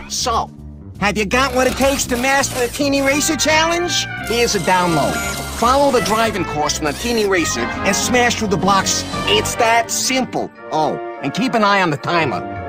So, have you got what it takes to master the Teeny Racer Challenge? Here's a download. Follow the driving course from the Teeny Racer and smash through the blocks. It's that simple. Oh, and keep an eye on the timer.